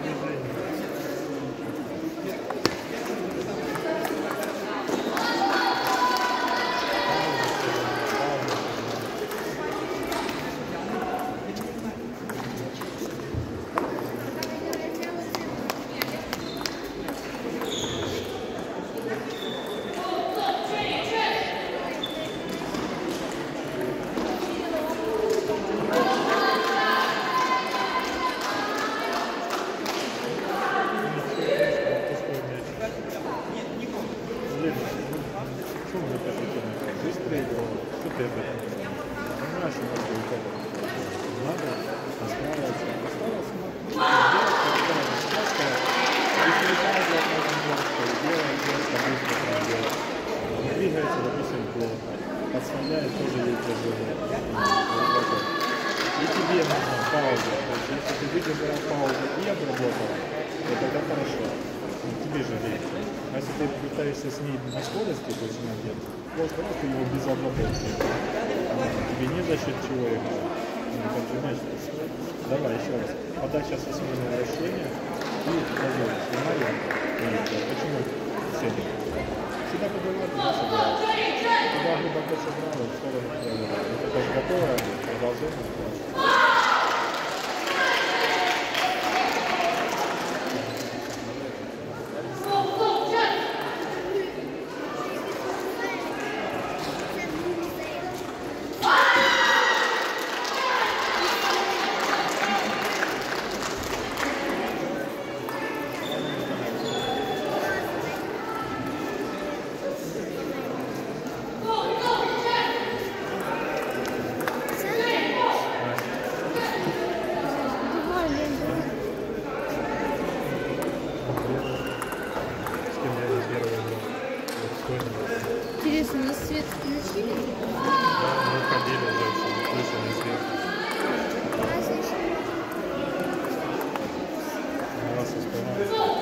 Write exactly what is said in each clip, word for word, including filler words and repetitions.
Подставляет тоже ей тяжелее. И тебе нужна пауза. То есть, если ты выдержала паузу и обработала, то тогда хорошо. Тебе же легче. А если ты пытаешься с ней на скорости, то есть на нет, просто просто его без обработки. Тебе не за счет чего играть. Ну, значит, давай еще раз. Подача со сменой вращения и позволь. Снимали. Почему все? Сюда подавай, туда собирать. Туда глубоко собрал, в сторону проверял. Это тоже готово, продолжение. Интересно, на свет включили? Да, мы ходили уже, включили свет. У нас успевает.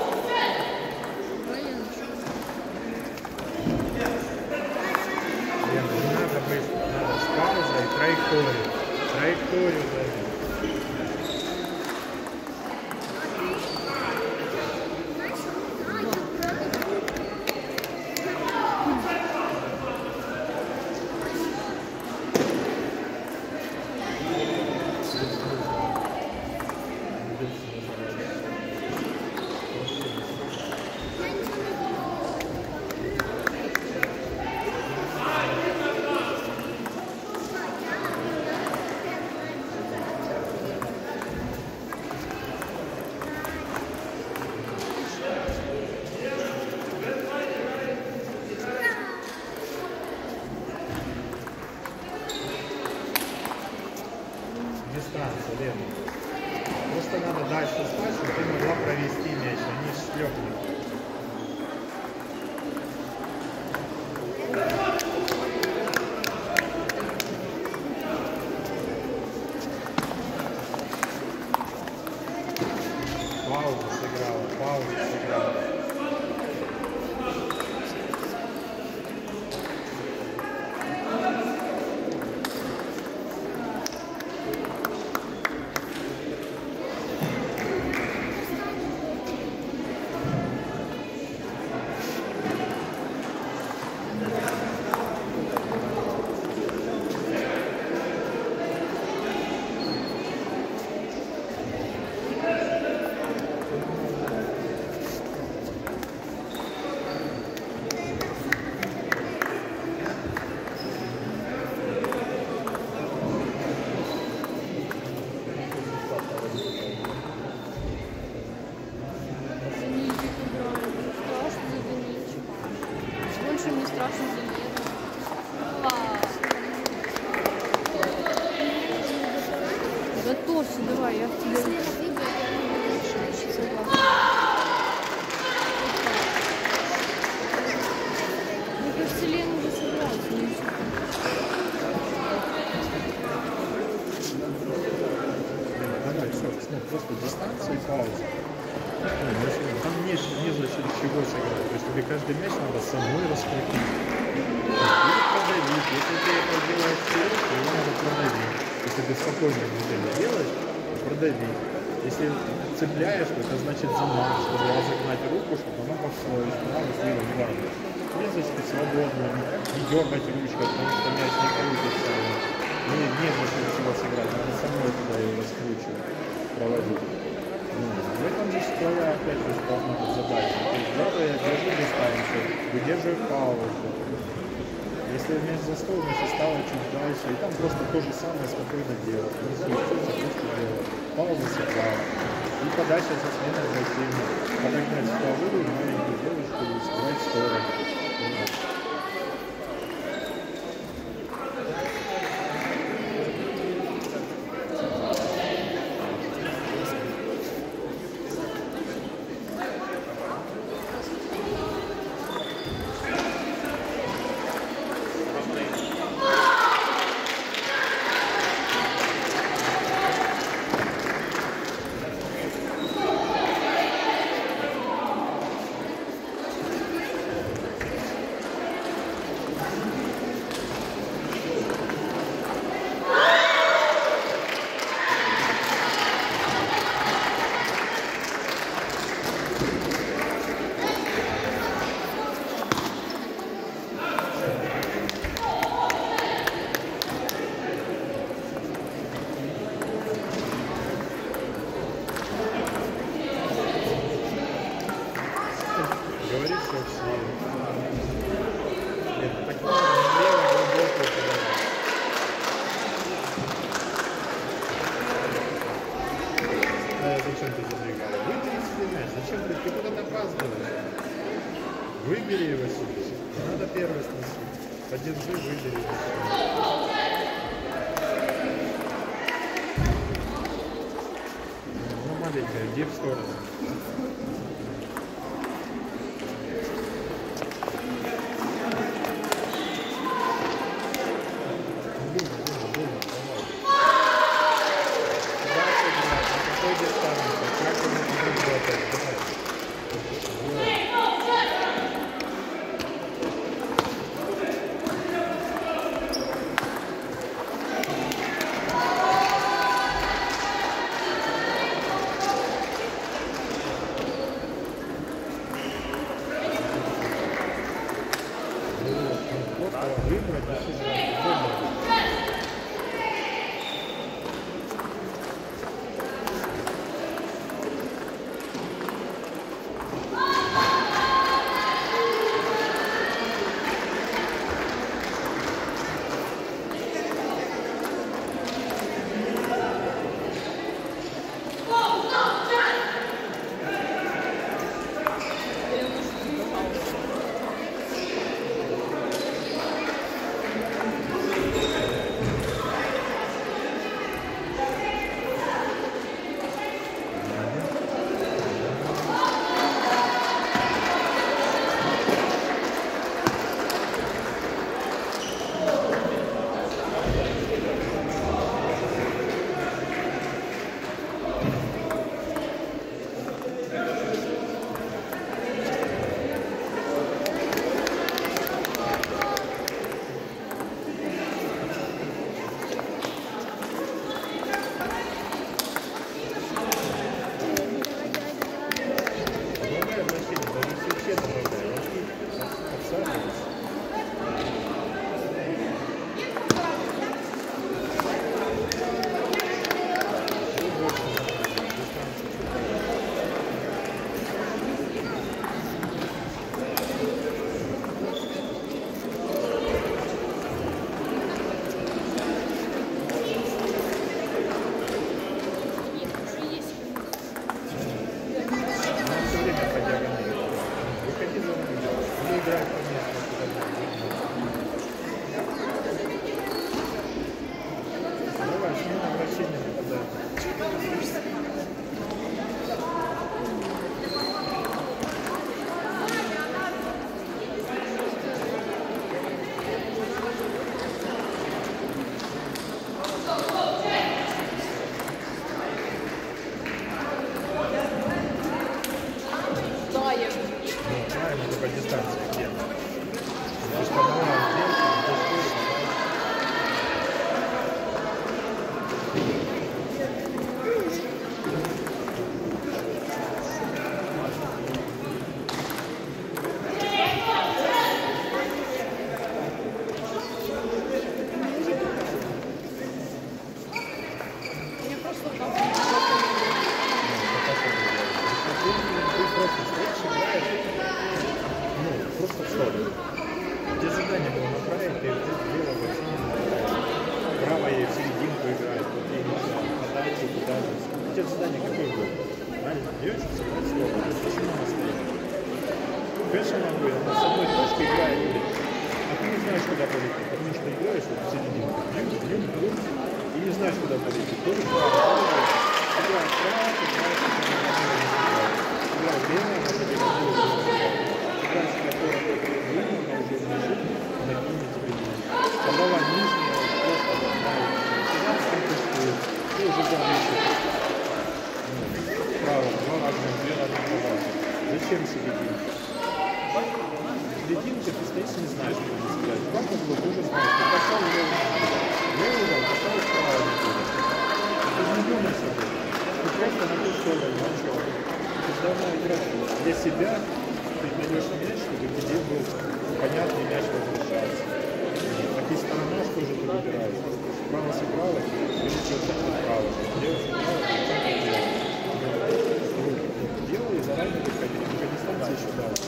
Лена, не надо быстро, надо с паузой и траекторию. Траекторию даже. Дистанция, Лена. Просто надо дальше стать, чтобы ты могла провести мяч, а не шлепнуть. Паузу сыграла, паузу сыграла. Не страшно за нее. Класс. Готовься, давай, я в тебя. Согласна. Мне кажется, Лена уже собралась. Давай, все, снять просто дистанцию и паузу. Там не, не за счет чего сыграть. То есть тебе каждый мяч надо самой раскрутить. Или продавить. Если ты это делаешь вперед, то его надо продавить. Если ты спокойно движение делаешь, то продавить. Если цепляешь, то это значит замах, чтобы разогнать руку, чтобы она пошла и справа, слева, не важно. В принципе, свободно, не дергать ручкой, потому что мяч не крутится. Не, не за счет чего сыграть, надо самой туда ее раскручивать, проводить. Ну, в этом же твоя, опять же, должна быть задача. То есть, да, я держу дистанцию, выдерживаю паузу. Если мяч застыл, значит стало чуть дальше. И там просто то же самое спокойно делать. Не суетиться, просто делать. Пауза сыграла. И подача со сменой противника. Подогнать вторую маленькую девушку и сыграть в сторону. Говорит, что все. Нет, так лево глубокую подачу. Да, зачем ты задвигала? Выбери себе мяч. Зачем ты? Ты куда-то опаздываешь. Выбери его себе. Надо первый сносить. Подержи, выбери его. Ну, маленькая, иди в сторону. Выбрать, стоишь, играешь, ну, просто в сторону. Где задание было направить, ты влево, вообще не направляешь. Право ей в серединку играет, вот ей нужно подать и туда же. У тебя задание какое было? Правильно? Берешь и собрать слово. То есть почему она стоит? Конечно, она будет, она с одной точкой играет, а ты не знаешь, куда полететь, потому что играешь вот в серединку. Бьют, бьют, бьют, и не знаешь, куда полететь. Тоже право, играешь право, играешь право, играешь лево, она тебе не будет. Играешь которая левую, она уже лежит, накинет тебе левую. Подала нижняя, просто отдавает. Сюда сколько ты уже зависишь. Право, два разных, две разных задачи. Зачем серединка? Серединка ты стоишь, не знаешь, что не сказать. Право было, ты уже знаешь. Ты пошел в левую ногу. Левую угол, пошел в правую ногу. Ты не думаешь об этом. Ты просто на ту сторону начал. Ты давно играешь для себя. Ты берешь мяч, чтобы тебе был понятный мяч возвращаться. Такие сторона, что же ты выбираешь? Право сыграла, или что-то право. Лево сыграла, что-то делать. Делай и заранее выходи. Только дистанция еще дальше.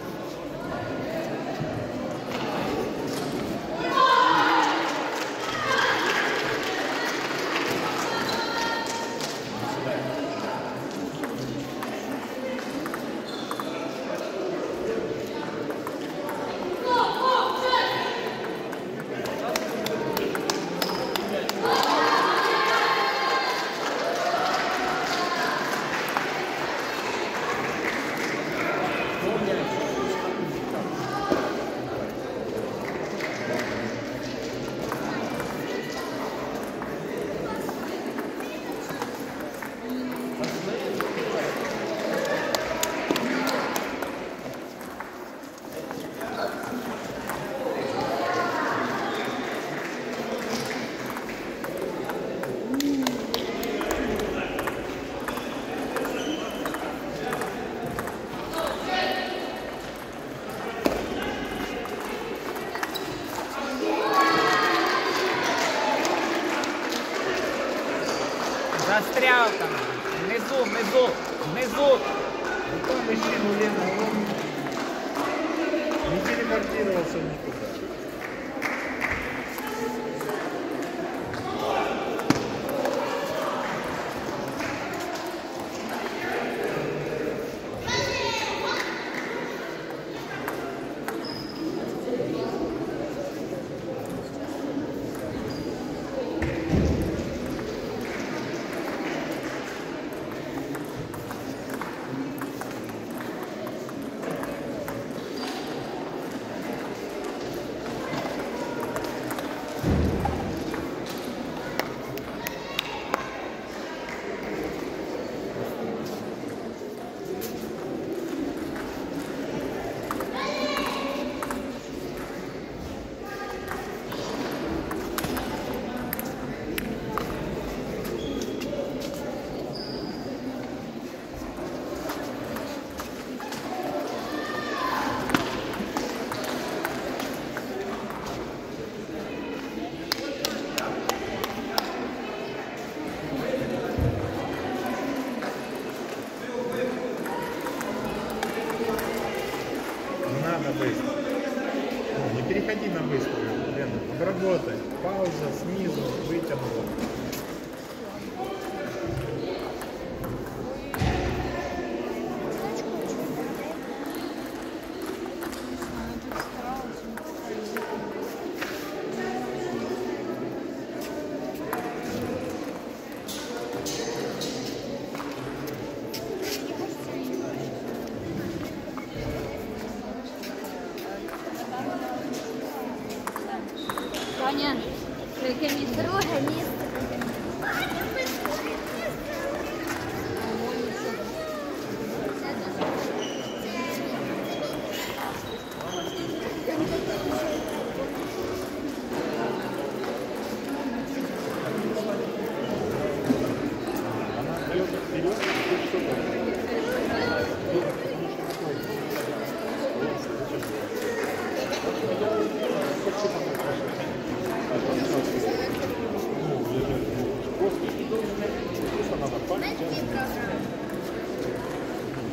Застрял там. Внизу, внизу, внизу. Ну там еще Лена, он не телепортировался никуда. Быстро. Не переходи на быструю, Лена. Обработай. Пауза, снизу, вытянула. Таня, только не трогай место. Она бьет вперед, и тут что-то.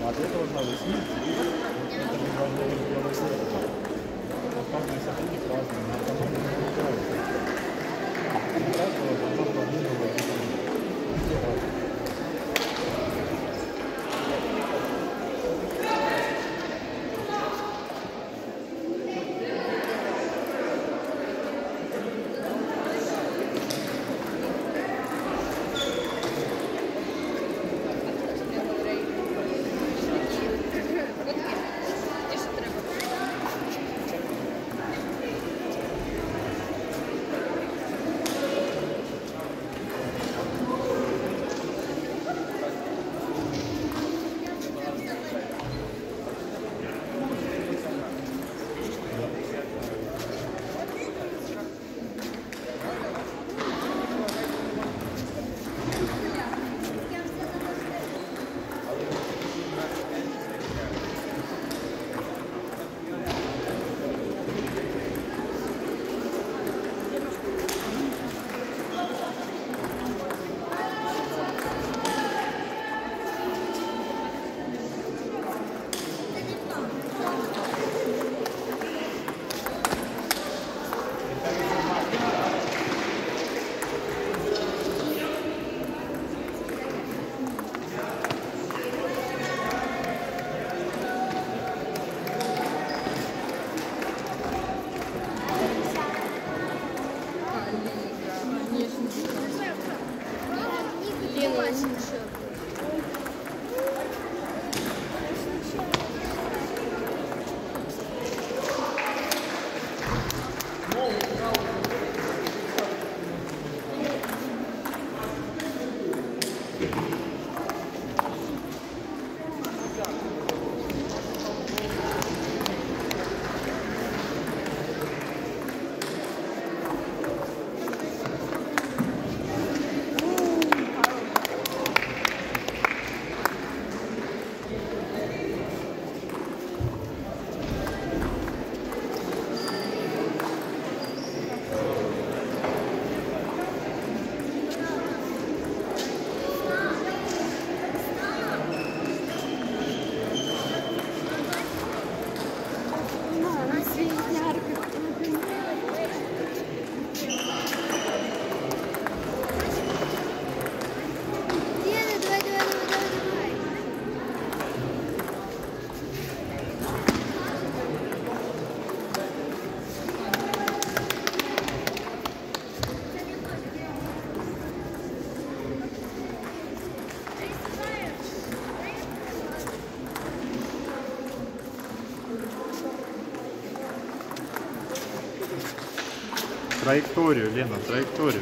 А от этого надо снизить. Это не должно быть головой. Каждый сотрудник разный, на команде не выбирается. У каждого должна проблема быть. Траекторию, Лена, траекторию.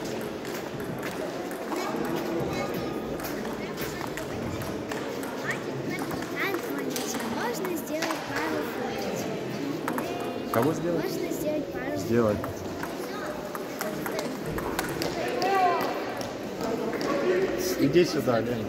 Антонечка, можно сделать пару фоточек? Кого сделать? Можно сделать пару Сделать. Иди сюда, Лена.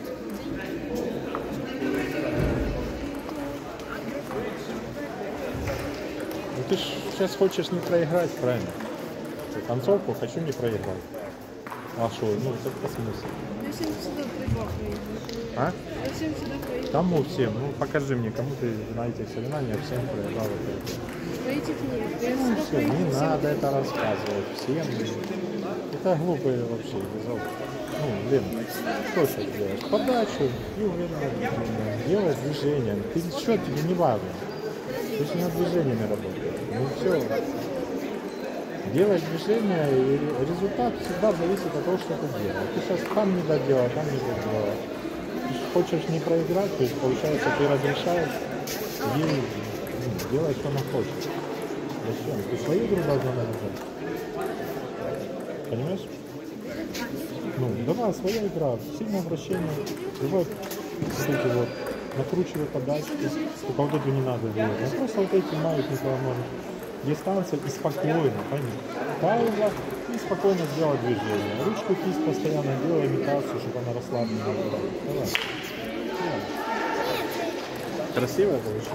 Ну ты ж сейчас хочешь не проиграть, правильно? Концовку хочу не проиграть. А что, ну это смысл? Зачем сюда проиграл? А? Зачем сюда проиграл? Кому всем? Ну покажи мне, кому ты на этих соревнованиях всем проиграл. На этих нет. Я Ну сюда все, проиграл. не надо это рассказывать всем. Это глупые вообще. Ну, Лен, что сейчас делаешь? Подачу и уверенно делать движение. Ты счет тебе не важно. Ты же над движениями работаешь. Ну все. Делать движение, и результат всегда зависит от того, что ты делаешь. Ты сейчас там не доделал, там не доделал. Ты же хочешь не проиграть, то есть получается ты разрешаешь ей ну, делать, что она хочет. Зачем? Ты свою игру должна навязать. Понимаешь? Ну, давай, своя игра, сильное вращение, давай, вот эти вот, накручивай подачки, только вот это не надо делать, ну, просто вот эти маятники можно, дистанция и спокойно, пойми, пауза и спокойно сделать движение, ручку, кисть постоянно делай имитацию, чтобы она расслаблена была, давай, давай. Красиво получилось?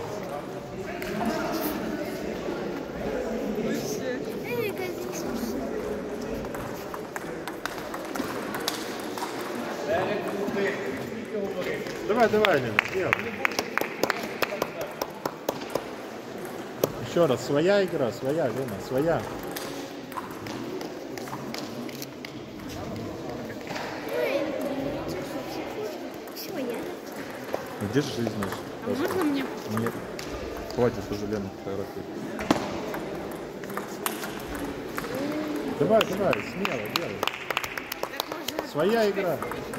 Давай, давай, Лена, делай. Еще раз, своя игра, своя, Лена, своя. Все, я. Держи, значит. А можно мне? Нет. Хватит уже, Лена, фотографии. Давай, давай, смело, делай. Своя игра.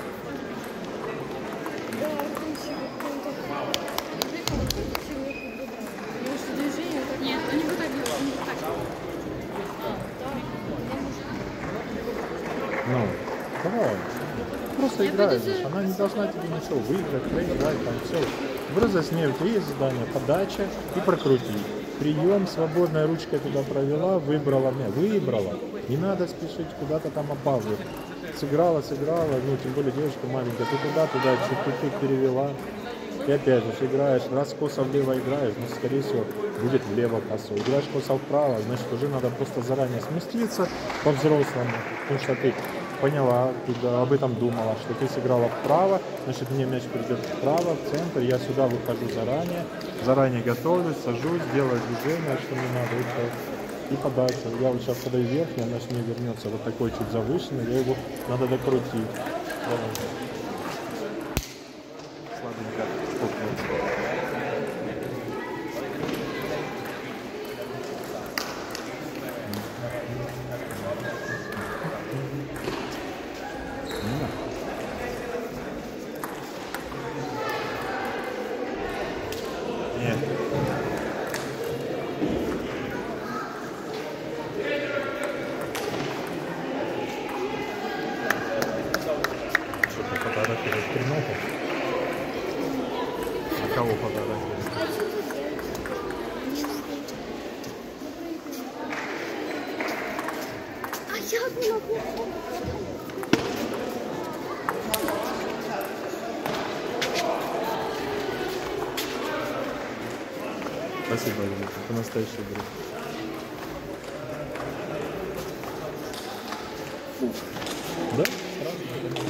Может, движение? Нет, ну не вот так, не вот так. Ну, давай. Просто Я играешь. буду за- Она не должна тебе ничего выиграть, проиграть, там все. Просто с ней у тебя есть задание, подача и прокрути. Прием, свободная ручка туда провела, выбрала меня, выбрала. Не надо спешить куда-то там опаздывать. Сыграла, сыграла, ну тем более девушка маленькая, ты туда, туда, чуть-чуть перевела. И опять же, играешь, раз косо влево играешь, ну скорее всего будет влево косо. Играешь косо вправо, значит уже надо просто заранее сместиться по-взрослому. Потому что ты поняла, ты об этом думала, что ты сыграла вправо, значит мне мяч придет вправо, в центр, я сюда выхожу заранее, заранее готовлюсь, сажусь, делаю движение, что мне надо, и все. И подача. Я вот сейчас подаю верхний, она с ней вернется вот такой чуть завышенный, я его надо докрутить. Давай. Слабенько стукнул. Нет. Что-то фотографирует Тернопа. А кого фотографирует? А я не могу. Спасибо, Лена, ты настоящий друг. Да? Сразу.